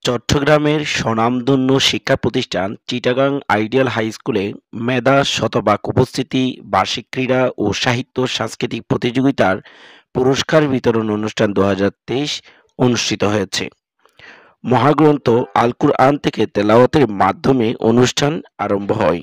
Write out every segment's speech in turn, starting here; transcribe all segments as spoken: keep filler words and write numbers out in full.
চট্টগ্রামের স্বনামধন্য শিক্ষা প্রতিষ্ঠান চিটাগাং আইডিয়াল হাই স্কুলে মেধা শতভাগ উপস্থিতি বার্ষিক ক্রীড়া ও সাহিত্য সাংস্কৃতিক প্রতিযোগিতার পুরস্কার বিতরণ অনুষ্ঠান দুই হাজার তেইশ অনুষ্ঠিত হয়েছে। মহাগ্রন্থ আল কুরআন থেকে তেলাওয়াতের মাধ্যমে অনুষ্ঠান আরম্ভ হয়।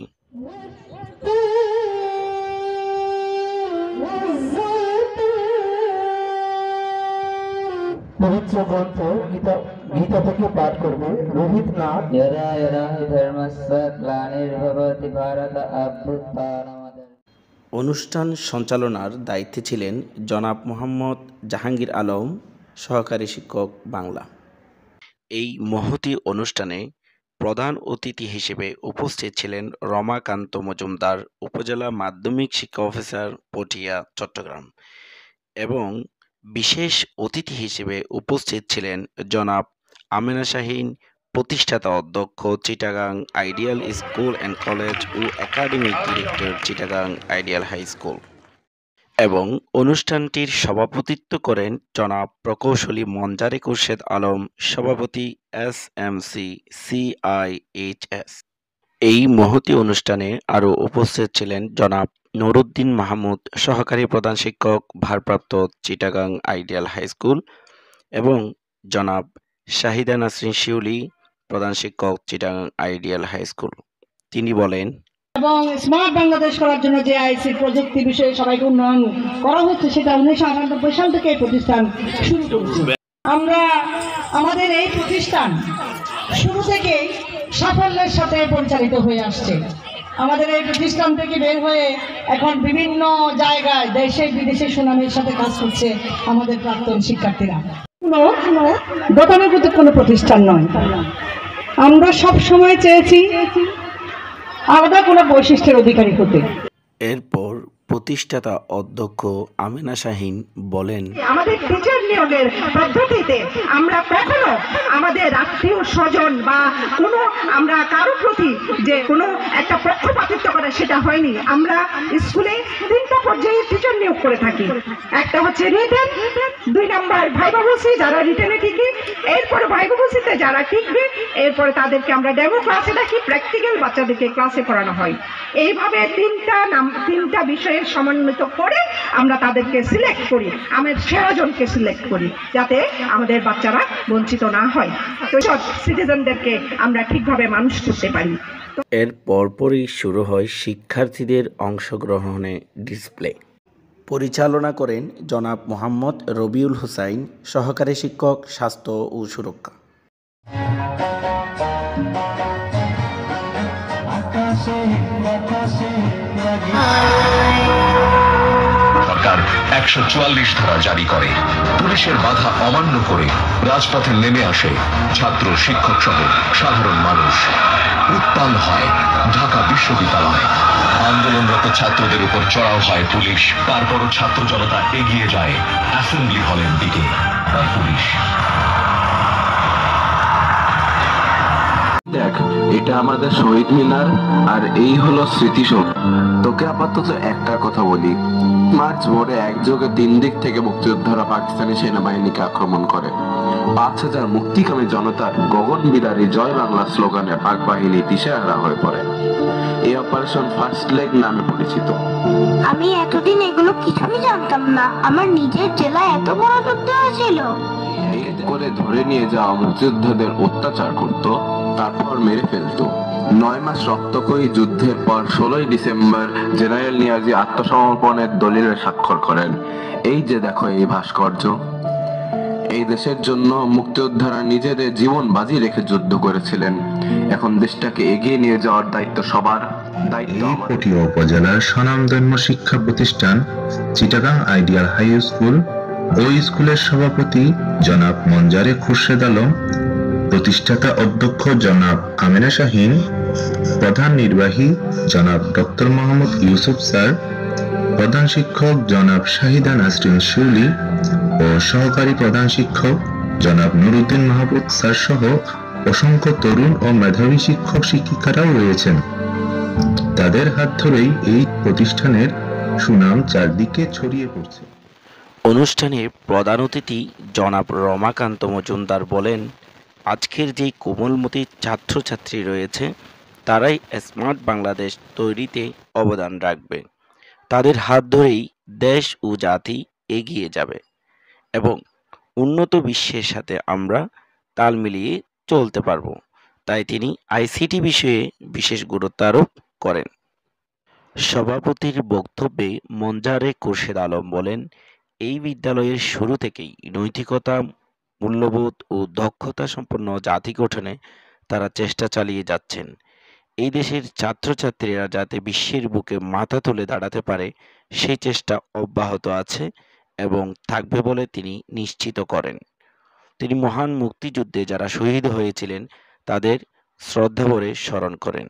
পবিত্র গ্রন্থ গীতা গীতা থেকে পাঠ করবে রোহিত নাথ। यदा यदा हि धर्मस्य ग्लानिर्भवति भारत अभ्युत्थानमदे। অনুষ্ঠান সঞ্চালনার দায়িত্বে ছিলেন জনাব মোহাম্মদ জাহাঙ্গীর আলম, সহকারী শিক্ষক, বাংলা। এই মহতী অনুষ্ঠানে প্রধান অতিথি হিসেবে উপস্থিত ছিলেন রমাকান্ত মজুমদার, উপজেলা মাধ্যমিক শিক্ষা অফিসার, পটিয়া, চট্টগ্রাম, এবং বিশেষ অতিথি হিসেবে উপস্থিত ছিলেন জনাব আমেনা শাহীন, প্রতিষ্ঠাতা অধ্যক্ষ, Chittagong ideal school and college ও academic director, Chittagong ideal high school, এবং অনুষ্ঠানটির সভাপতিত্ব করেন জনাব প্রকৌশলী মঞ্জারে খুরশেদ আলম, সভাপতি, এস এম সি সিআইএইচএস। এই মহতী অনুষ্ঠানে আরও উপস্থিত ছিলেন জনাব নুরুদ্দিন মাহমুদ, সহকারী প্রধান শিক্ষক, ভারপ্রাপ্ত, চিটাগাং আইডিয়াল হাই স্কুল, এবং জনাব শাহিদা নাসরিন শিউলি, প্রধান শিক্ষক, চিটাগাং আইডিয়াল হাই স্কুল। তিনি বলেন, এবং স্মার্ট বাংলাদেশ করার জন্য যে আইসি প্রযুক্তি বিষয়ে সবাইকে উন্নয়ন করা হচ্ছে, সেটা উনিশশো আটানব্বই সাল থেকে এই প্রতিষ্ঠান শুরু করেছে। আমরা আমাদের এই প্রতিষ্ঠান শুরু থেকে সাফল্যের সাথে পরিচালিত হয়ে আসছে। আমাদের এই প্রতিষ্ঠান থেকে বের হয়ে এখন বিভিন্ন জায়গায় দেশে বিদেশে সুনামের সাথে কাজ করছে আমাদের প্রাক্তন শিক্ষার্থীরা। কোনো গতানুগতিক কোনো প্রতিষ্ঠান নয়, আমরা সব সময় চেয়েছি আলাদা কোনো বৈশিষ্ট্যের অধিকারী হতে। এরপর প্রতিষ্ঠাতা অধ্যক্ষ আমেনা শাহীন বলেন, আমাদের টিচার নিয়োগের পদ্ধতিতে আমরা কখনো আমাদের আত্মীয় স্বজন বা কোনো আমরা কারো প্রতি যে কোনো একটা পক্ষপাতিত্ব করে সেটা হয়নি। আমরা স্কুলে তিনটা পর্যায়ে টিচার নিয়োগ করে থাকি। একটা হচ্ছে রিটেন, দুই নাম্বার ভাইবা বসি, যারা রিটেনে টিকি, এরপরে ভাইবা বসিতে যারা টিকবে, এরপরে তাদেরকে আমরা ডেমো ক্লাসে রাখি, প্র্যাকটিক্যাল বাচ্চাদেরকে ক্লাসে পড়ানো হয়। এইভাবে তিনটা নাম তিনটা বিষয়ের সমন্বিত করে আমরা তাদেরকে সিলেক্ট করি, আমাদের সেরা জনকে সিলেক্ট করি, যাতে আমাদের বাচ্চারা বঞ্চিত না হয়, তো সব সিটিজেনদেরকে আমরা ঠিকভাবে মানুষ করতে পারি। এর পরপরই শুরু হয় শিক্ষার্থীদের অংশগ্রহণে ডিসপ্লে। পরিচালনা করেন জনাব মোহাম্মদ রবিউল হুসাইন, সহকারী শিক্ষক, স্বাস্থ্য ও সুরক্ষা। সরকার একশো চুয়াল্লিশ ধারা জারি করে, পুলিশের বাধা অমান্য করে রাজপথে নেমে আসে ছাত্র, শিক্ষক সহ সাধারণ মানুষ। উত্তাল হয় ঢাকা বিশ্ববিদ্যালয়, আন্দোলনরত ছাত্রদের উপর চড়াও হয় পুলিশ। তারপরও ছাত্র জনতা এগিয়ে যায় অ্যাসেম্বলি হলের দিকে, আর পুলিশ দেখ, এটা আমাদের শহীদ মিনার, আর এই হলো স্মৃতিসৌধ। তোকে আপাতত একটা কথা বলি, মার্চ ভোরে একযোগে তিন দিক থেকে মুক্তিযোদ্ধারা পাকিস্তানি সেনাবাহিনীকে আক্রমণ করে। পাঁচ হাজার মুক্তিকামী জনতার গগন বিদারী জয় বাংলা স্লোগানে পাক বাহিনী দিশেহারা হয়ে পড়ে। এই অপারেশন ফার্স্ট লেগ নামে পরিচিত। আমি এতদিন এগুলো কিছুই জানতাম না। আমার নিজের জেলায় এত বড় যুদ্ধ হয়েছিল। করে ধরে নিয়ে যাওয়া মুক্তিযোদ্ধাদের অত্যাচার করত, তারপর মেরে ফেলতো। নয় মাস রক্তক্ষয়ী যুদ্ধের পর ষোলোই ডিসেম্বর জেনারেল নিয়াজি আত্মসমর্পণের দলিলে স্বাক্ষর করেন। এই যে দেখো এই ভাস্কর্য। এই দেশের জন্য মুক্তিযোদ্ধারা নিজেদের জীবন বাজি রেখে যুদ্ধ করেছিলেন। এখন দেশটাকে এগিয়ে নিয়ে যাওয়ার দায়িত্ব সবার। দায়িত্ব পটিয়া উপজেলার স্বনামধন্য শিক্ষা প্রতিষ্ঠান চিটাগাং আইডিয়াল হাই স্কুল, ওই স্কুলের সভাপতি জনাব মঞ্জারে খুরশেদ আলম, প্রতিষ্ঠাতা অধ্যক্ষ জনাব আমেনা শাহীন, প্রধান নির্বাহী জনাব ডক্টর মোহাম্মদ ইউসুফ স্যার, প্রধান শিক্ষক জনাব শাহিদা নাসরিন শিউলি ও সহকারী প্রধান শিক্ষক জনাব নুরুদ্দিন মাহমুদ স্যার সহ অসংখ্য তরুণ ও মেধাবী শিক্ষক শিক্ষিকারাও রয়েছেন। তাদের হাত ধরেই এই প্রতিষ্ঠানের সুনাম চারদিকে ছড়িয়ে পড়ছে। অনুষ্ঠানে প্রধান অতিথি জনাব রমাকান্ত মজুমদার বলেন, আজকের যেই কোমলমতি ছাত্রছাত্রী রয়েছে তারাই স্মার্ট বাংলাদেশ তৈরিতে অবদান রাখবে। তাদের হাত ধরেই দেশ ও জাতি এগিয়ে যাবে এবং উন্নত বিশ্বের সাথে আমরা তাল মিলিয়ে চলতে পারব। তাই তিনি আইসিটি বিষয়ে বিশেষ গুরুত্ব আরোপ করেন। সভাপতির বক্তব্যে মঞ্জারে খুরশেদ আলম বলেন, এই বিদ্যালয়ের শুরু থেকেই নৈতিকতা, মূল্যবোধ ও দক্ষতা সম্পন্ন জাতি গঠনে তারা চেষ্টা চালিয়ে যাচ্ছেন। এই দেশের ছাত্রছাত্রীরা যাতে বিশ্বের বুকে মাথা তুলে দাঁড়াতে পারে সেই চেষ্টা অব্যাহত আছে এবং থাকবে বলে তিনি নিশ্চিত করেন। তিনি মহান মুক্তিযুদ্ধে যারা শহীদ হয়েছিলেন তাদের শ্রদ্ধাভরে স্মরণ করেন।